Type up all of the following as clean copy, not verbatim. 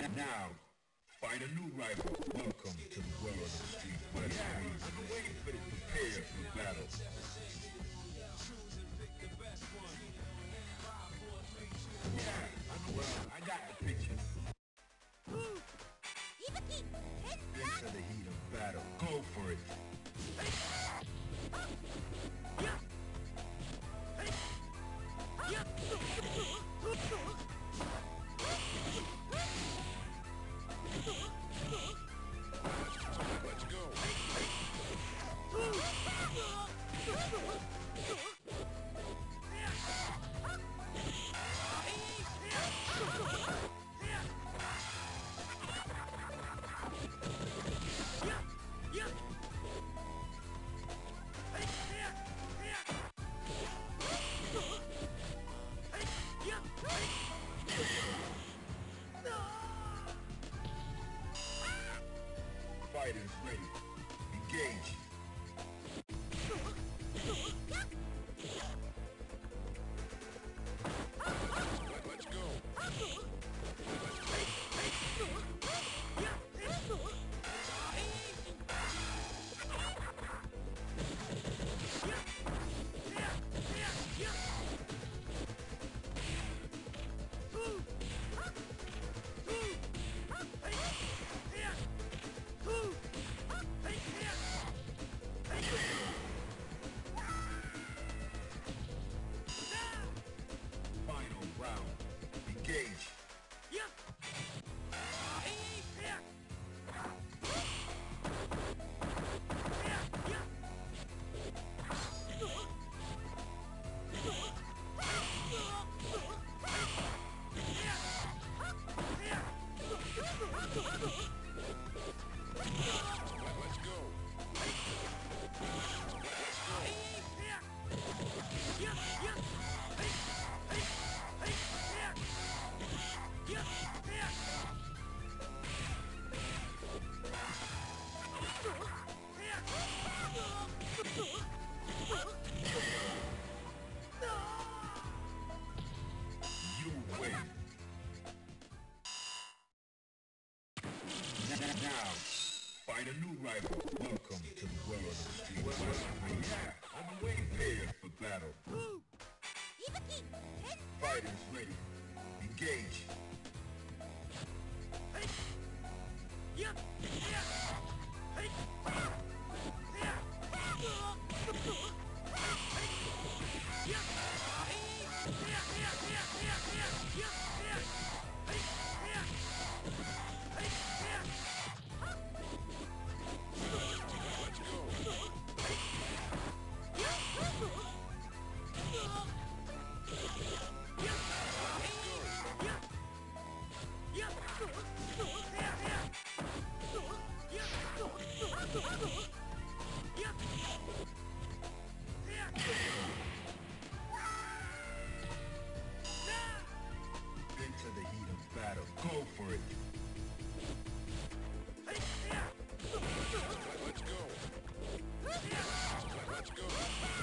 Now, find a new rival. Welcome to the world of Street Wrestling. I've been waiting for this. Prepare for battle. Yeah, well, I got the picture. Into the heat of battle. Go for it. Let's go. Fighters ready. Engage. Let's go. Final round. Engage. Let's go. You win. Now, find a new rival. Welcome to the world of Street Wrestling. Yeah, I've been waiting here for battle. Fighters ready. Engage. Into the heat of battle. Go for it. Let's go. Let's go.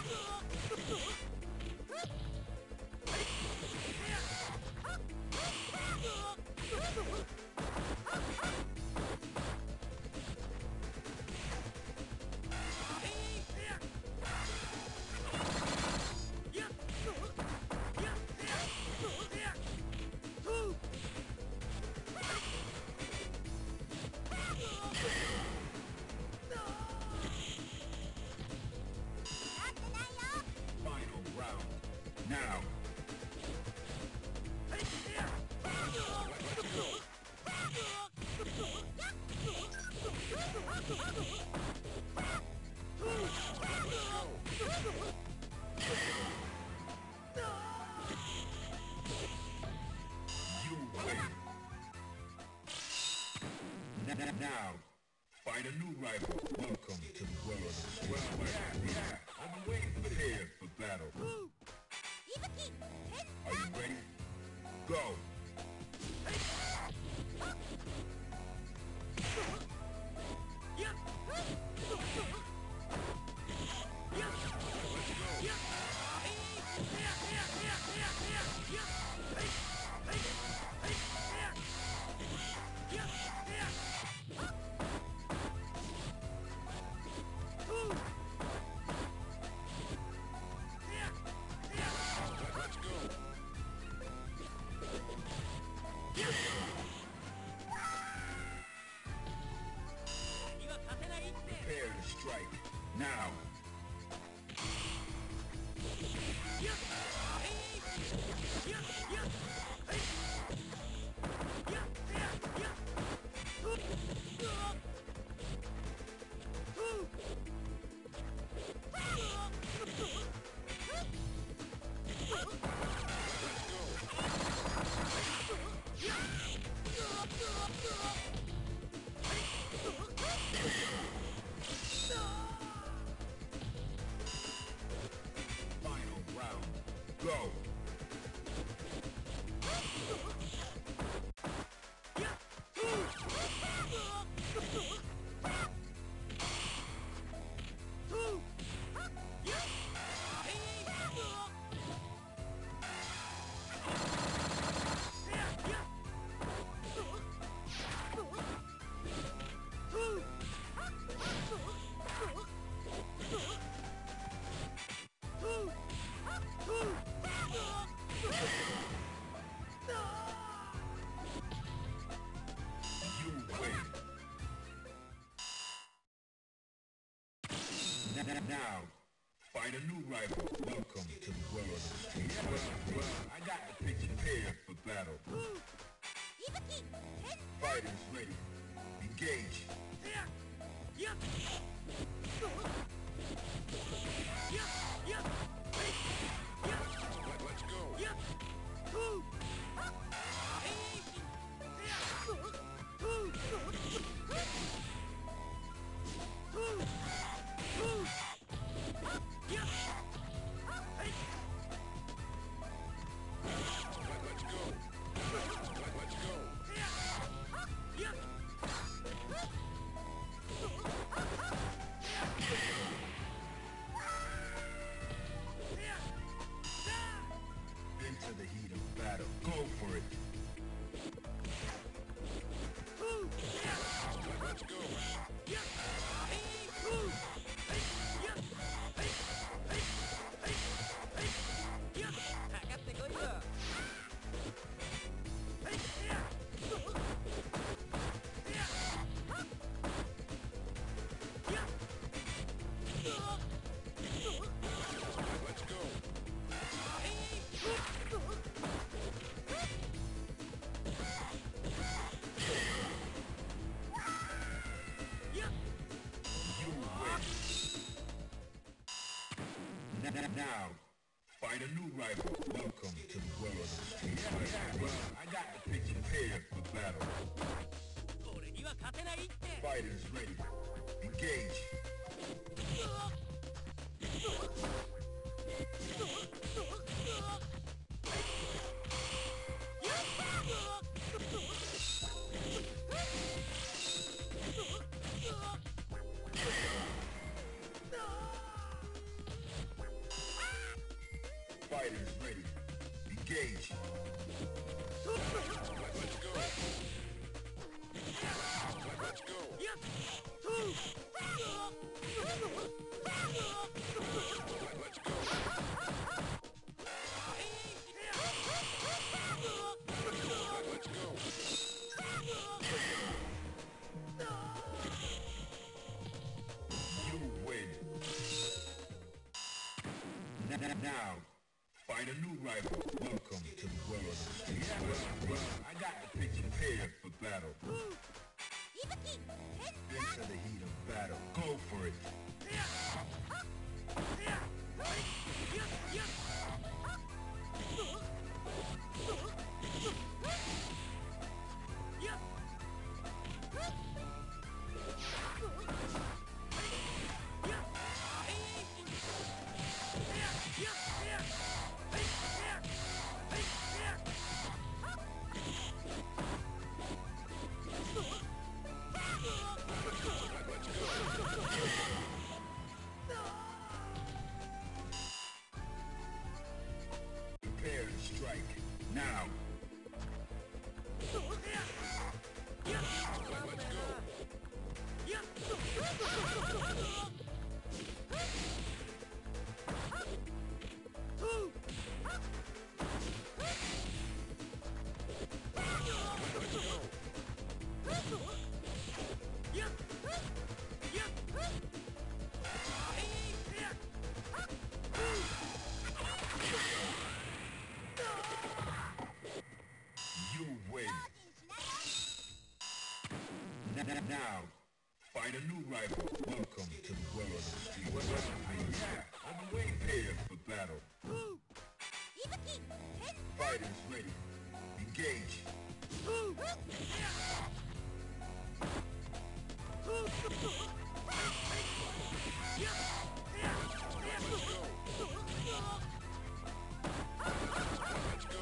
Final round. Now. You win. Now, find a new rival. Welcome to the world of Street Wrestling. Yeah, I've been waiting here for battle. Are you ready? Go. You win. Now, find a new rival. Welcome to the world of the street. Well, I got the picture prepared for battle. Fighters ready. Engage. Let's go. Into the heat of battle. Go for it. Let's go. Let's go. Now, find a new rival. Welcome to the world of the street. Well, I got the picture prepared for battle. Fighters ready. Engage. Fighters ready. Engage. Let's go. Let's go. Let's go. Let's go. You win. Now, find a new rival. Welcome to the world of the street. Well, I got the picture prepared for battle. Into the heat of battle. Go for it. Prepare to strike. Now. Let's go. You win. Now, find a new rival. Welcome to the world of the street. I'm way prepared for battle. Fighters ready. Engage. Let's go.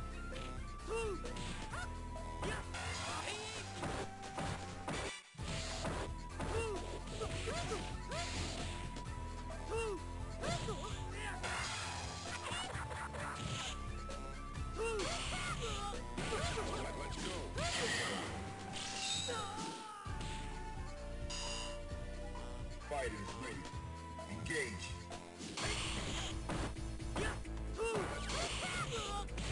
Fighters ready. Engage.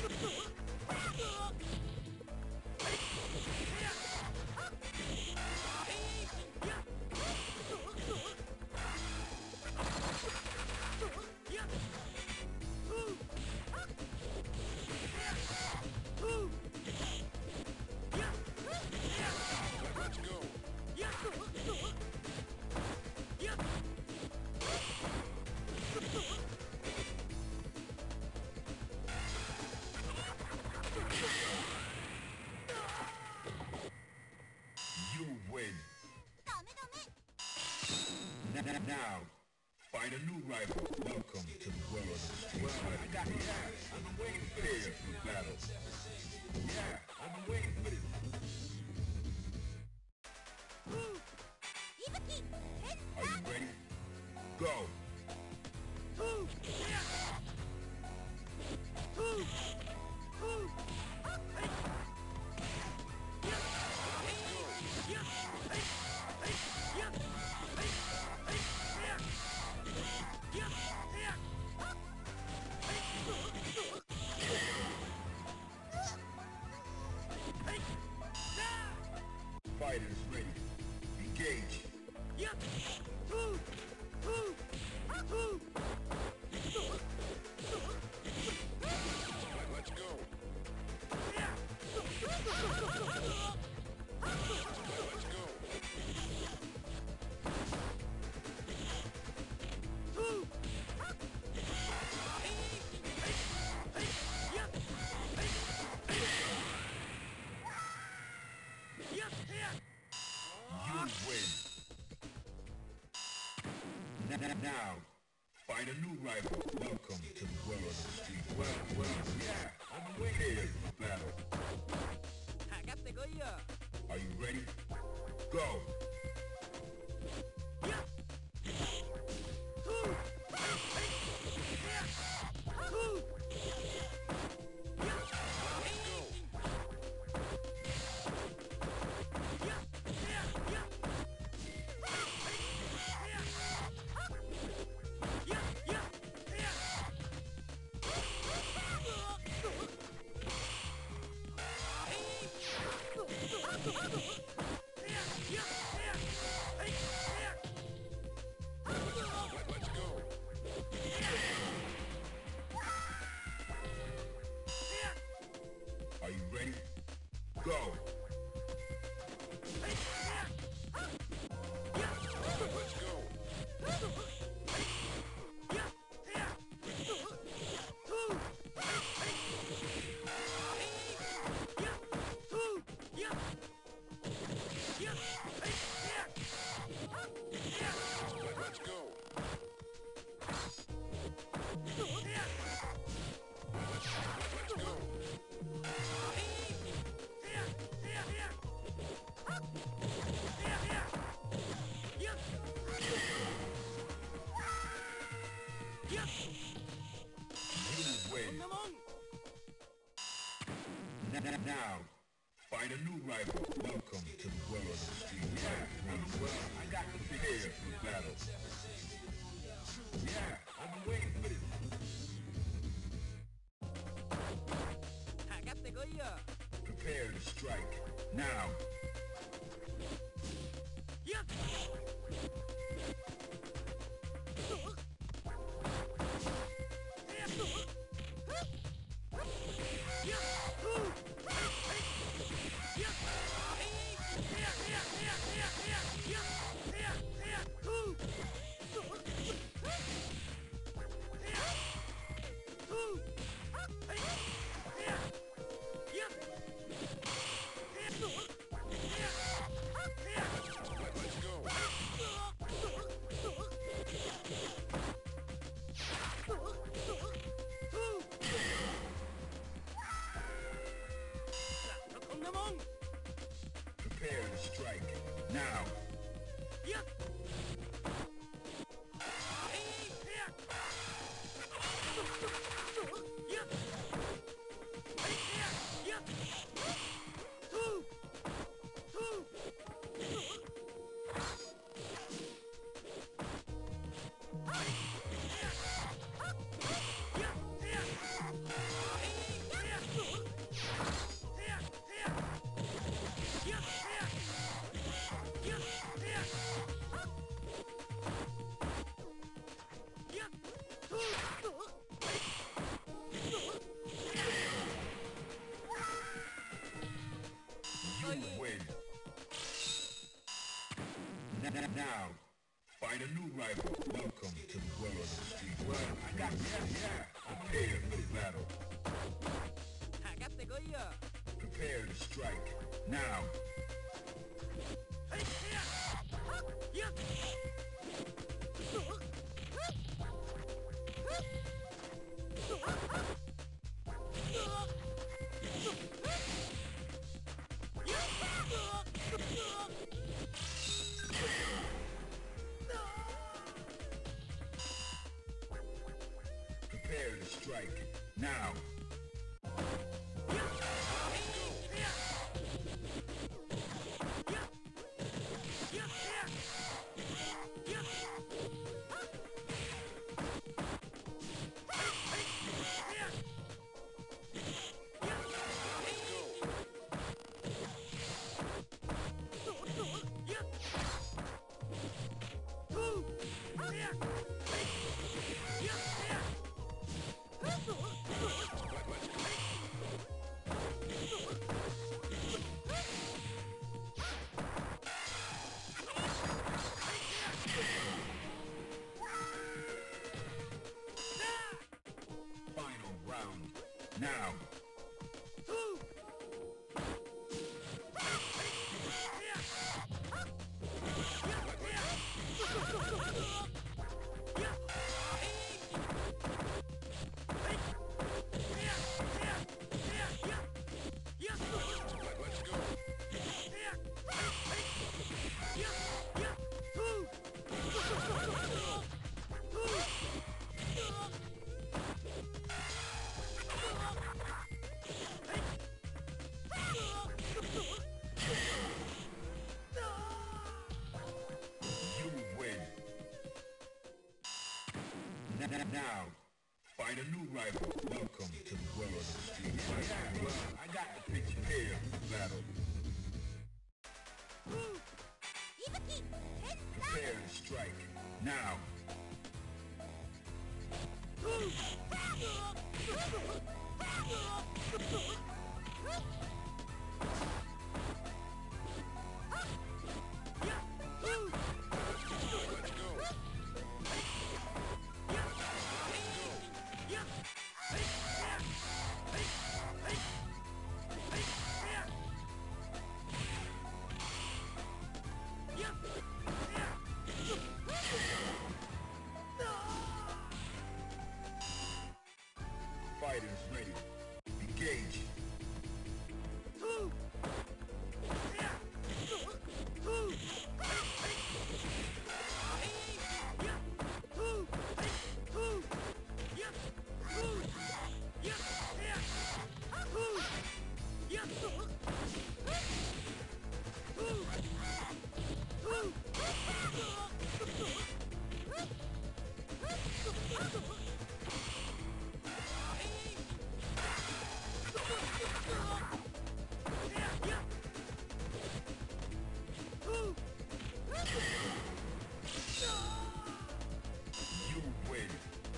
Find a new rival. Welcome to the world of the street. Well, I got that. I've been waiting for this battle. Yeah, I've been waiting for this. Are you ready? Go! Fighters ready. Engage. Let's go. Let's go. You win. Now, find a new rival. Welcome to the world of the street. Well, yeah, I'm waiting for battle. Are you ready? Go! Let's go. Are you ready? Go! Let's go. Let's go. Let's go. You win. Now, find a new rival. Welcome to the world of the street. Yeah, well, I got prepared for battle. Yeah, I've been waiting for this. Prepare to strike. Now. Let's go. Prepare to strike. Now. Now, find a new rival. Welcome to the world of the street. Well, I got prepare for the battle. Prepare to strike. Now. Now, find a new rival. Welcome to the world of the street fight. Well, I got the picture here for battle. Prepare to strike. Now. Fighters ready. Engage. You win.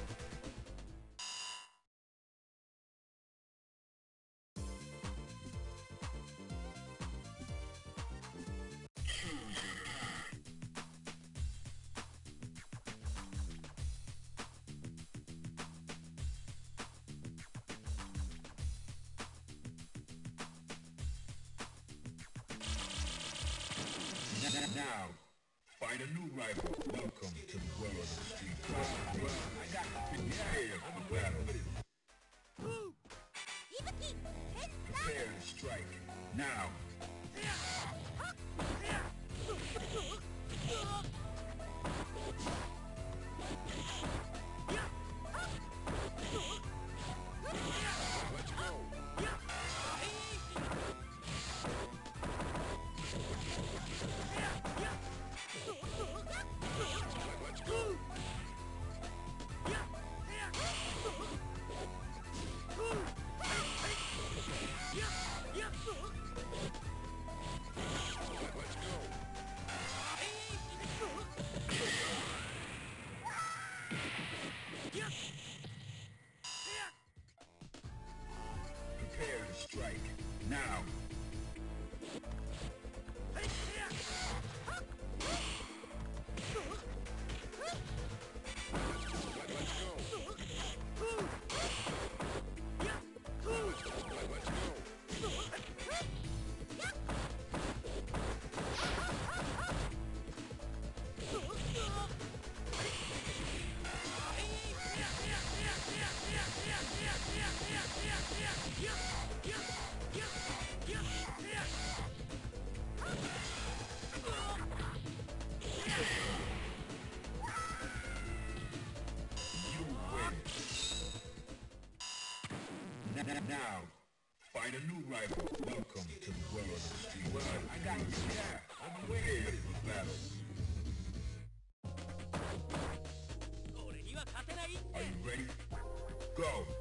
Now, find a new rival. Welcome to the world of the street fight. Well, I got the picture here for battle. Prepare to strike. Now. Let's go. Let's go. Let's go. Prepare to strike. Now. Let's go. Now, find a new rival. Welcome to the world of the street. Well, I got you. Yeah, I'm prepared for battle. Are you ready? Go!